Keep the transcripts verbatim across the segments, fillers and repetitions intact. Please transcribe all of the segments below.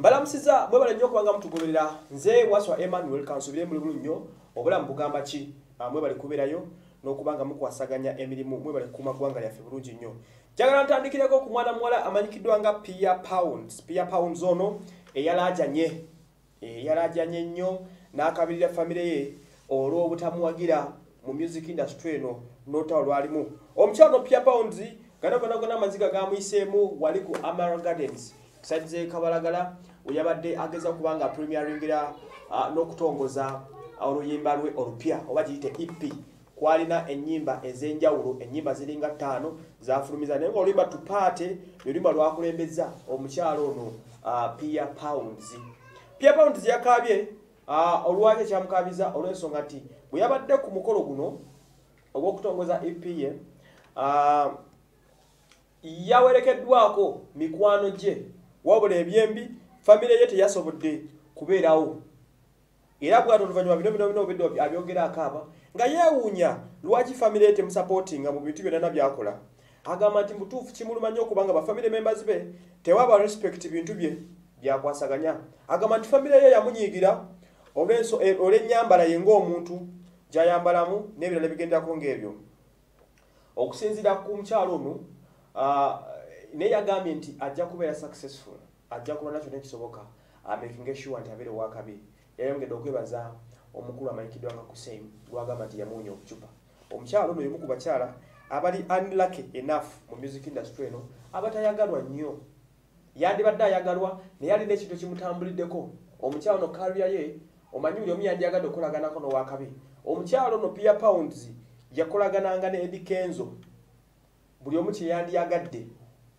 Mbalamusiza mwebale nnyo kubanga mutugoberera nze waswa Emmanuel kansubire mu lulu nnyo obulamu bugamba ki mwebale kuberayo n'okubanga mukwasaganya emirimu mwebale kuma gwanga lyaffe bulungi nnyo. Jagala ntandikireko ku mwana muwala amanyikiddwa nga Pia Pounds. Pia Pounds ono eyalajanye eyalajanye nnyo n'akabirira famire ye olw'obutamuwagira mu music industry eno nota olwalimu. Omukyalo Pia Pounds gana gana gana amaziga gamuyiseemu wali ku Amara Gardens saize Kabalagala uyabadde ageza kubanga premieringira uh, n'okutongoza oluyimba lwe olupya oba giyite E P. Kwalina ennyimba ez'enjawulo, ennyimba ziringa ttaano zafulumiza naye ng'oluyimba tupaate oluyimba lwakulembeza omukyalo ono uh, Pia Pounds. Pia Pounds yakabye uh, olwaki ekyamukabiza olw'ensonga nti bwe yabadde ku mukolo guno ogw'okutongoza E P ye uh, yawerekeddwako mikwano gye wabula ebyembi famire ye teyasobodde kubeerawo. Era bw'ato oluvannyuma bino bino bino obedde abyogera akaaba nga yeewuunya lwaki famire ye temusupportinga mu bintu byonna byakola. Agamba nti mutuufu kimuluma nnyo okubanga bafamire members be tewaba respect bintu bye byakwasaganya. Agamba nti famire ye yamunyiigira olw'enso olw'ennyambala ye ng'omuntu gy'ayambalamu n'ebirala bigendako ng'ebyo. Okusinziira ku mukyalo ono uh, naye yagambye nti ajja kubeera successful, ajja kuba nakyo nekisoboka making sure nti abeere wakabi. Yayongedde okwebaza omukulu amanyikiddwa nga Hussein lwagamba nti yamuwonya okucupa. Omukyalo ono y'omu ku bakyala abali unlucky enough mu music industry eno abatayagalwa nnyo. Yandibadde ayagalwa naye alina ekintu kimutambuliddeko. Omukyalo ono career ye omanyi buli omu yandiyagadde okolaganako n'owakabi. Omukyalo ono Pia Pounds yakolagananga ne Eddie Kenzo buli omu kye yandiyagadde.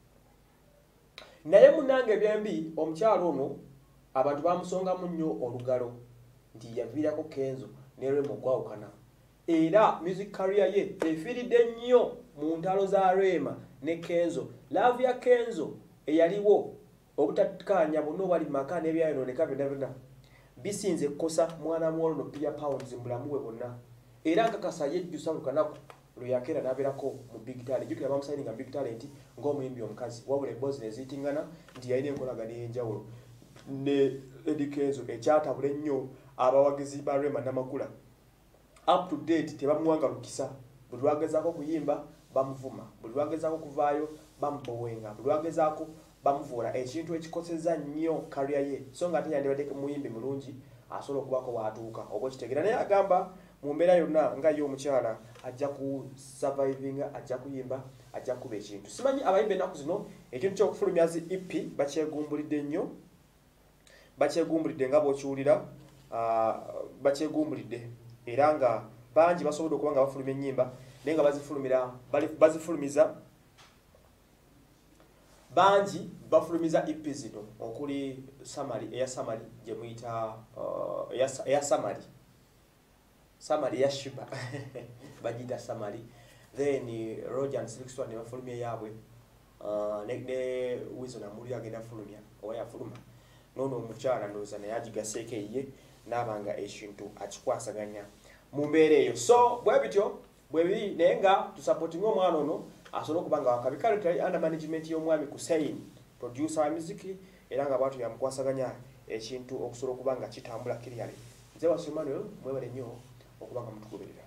Naye munange ebyembi omukyalo ono abantu bamusongamu nnyo olugalo nti yaviirako Kenzo ne Remo gwawukana. Era music career ye efiiridde nnyo mu ntalo za Rema ne Kenzo. Love ya Kenzo eyaliwo obutakkaanya bonna obali mu maka n'ebyayonooneka byonna byonna bisinze kukosa mwana muwala ono Pia Pounds mu bulamu bwe bwonna. Era nkakasa yejjusa lukanaku luyakera n'abeerako mu big talent. Jjukira bamusayininga mu big talent ng'omuyimbi omukazi wabula emboozi ne ziyitingana nti yalina enkolagana ey'enjawulo ne Eddie Kenzo ekyatabula ennyo abawagizi ba Rema n'Amakula. Up to date tebamuwanga lukisa. Buli lwagezaako kuyimba bamuvuma, buli lwagezaako kuvaayo bamubowenga, buli lwagezaako bamuvuula, ekintu ekikoseza nnyo career ye. So nga ate yandibadde muyimbi mulungi asobola okubaako waatuuka obwekitegeera. Naye agamba mu mbeera yonna nga ye omukyala ajja ku survivinga, ajja kuyimba, ajja kuba ekintu. Simanyi abayimba ennaku zino ekintu ky'okufulumya zi E P bakyegumbulidde nnyo, bakyegumbulidde nga bw'okiwulira uh, bakyegumbulidde era nga bangi basobodde okuba nga bafulumya ennyimba naye nga bazifulumira bazifulumiza bangi bafulumiza E P zino okuli Samari eya Samari gye muyita uh, eya, eya Samari Samari ya Shiba bagita Samari then Roger and Silkstone ne bafulumya yaabwe uh, ne, ne Wizo na Muri agenda fulumya owa yafuluma nono omukyala ndowooza naye agigaseeko ye n'abanga ekintu akikwasaganya mu mbeera eyo. So bwe bityo bwe biri naye nga tusupportinga omwana ono asobola okuba nga wakabi kale tali under management y'omwami Hussein producer wa music era nga bwatu yamukwasaganya ekintu okusobola okuba nga kitambula clearly. Nze wasomano mwebale nnyo okuba nga mutugoberera.